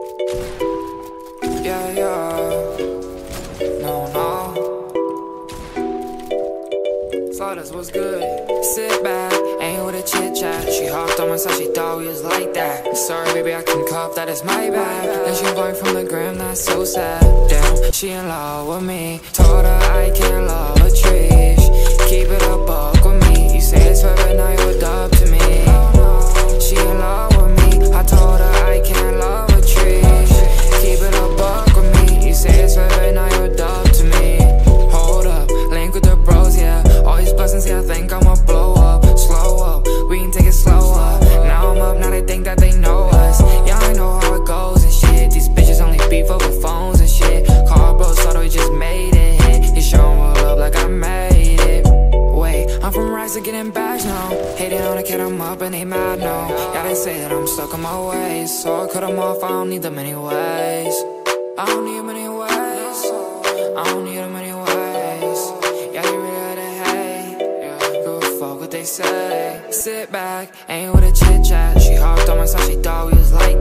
Yeah, yeah. No, no. So this was good. Sit back, ain't with a chit chat. She hopped on my side, she thought we was like that. Sorry, baby, I can cop that, it's my bad. Then she bought from the gram, that's so sad. Damn, she in love with me. Told her I can't love a tree. Keep it a buck with me. You say it's forever, now you're a dub to me. She in love with me. I told her I can't love a tree. Keep it a buck with me. You say it's forever, now you're a dub to me. Hold up, link with the bros, yeah. All these blessings, yeah, I think I'ma blow up. Slow up, we can take it slower. Now I'm up, now they think that they know us. Yeah, I know how it goes and shit. These bitches only beef over phones and shit. Call bros, thought we just made it hit. You showing love like I made it. Wait, I'm from racks to getting bags now. Hating on a kid, I'm up and they mad now. Yeah, they say that I'm stuck in my ways, so I cut them off, I don't need them anyways. I don't need them anyways. I don't need them anyways. Yeah, you really had to hate. Go fuck what they say. Sit back, ain't with a chit chat. She hopped on my side, she thought we was like